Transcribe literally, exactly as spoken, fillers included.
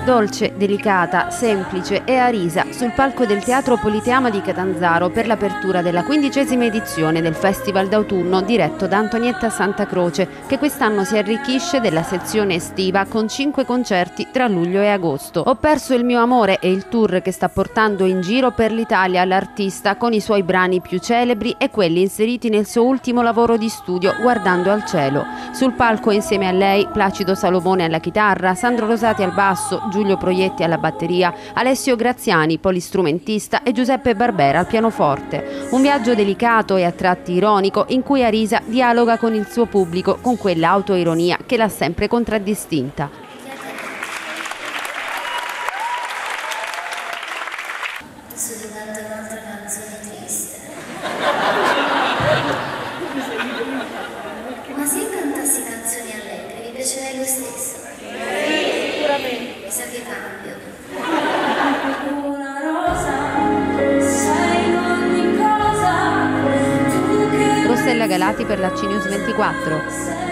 Dolce, delicata, semplice e Arisa sul palco del Teatro Politeama di Catanzaro per l'apertura della quindicesima edizione del Festival d'autunno diretto da Antonietta Santacroce, che quest'anno si arricchisce della sezione estiva con cinque concerti tra luglio e agosto. Ho perso il mio amore è il tour che sta portando in giro per l'Italia l'artista con i suoi brani più celebri e quelli inseriti nel suo ultimo lavoro di studio, Guardando al cielo. Sul palco insieme a lei Placido Salomone alla chitarra, Sandro Rosati al basso, Giulio Proietti alla batteria, Alessio Graziani, polistrumentista, e Giuseppe Barbera al pianoforte. Un viaggio delicato e a tratti ironico in cui Arisa dialoga con il suo pubblico con quella autoironia che l'ha sempre contraddistinta. Adesso ti canto un'altra canzone triste. Ma se io cantassi canzoni allegre, vi piacerei lo stesso? Sì, sicuramente. Mi sa che cambio. Una rosa, sai ogni cosa. Rossella Galati per la C News ventiquattro.